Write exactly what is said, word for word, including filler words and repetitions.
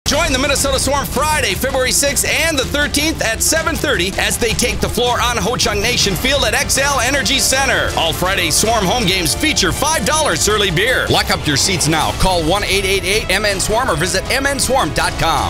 Join the Minnesota Swarm Friday, February sixth and the thirteenth at seven thirty as they take the floor on Ho Chunk Nation Field at X L Energy Center. All Friday Swarm home games feature five dollars Surly beer. Lock up your seats now. Call one eight eight eight M N Swarm or visit M N swarm dot com.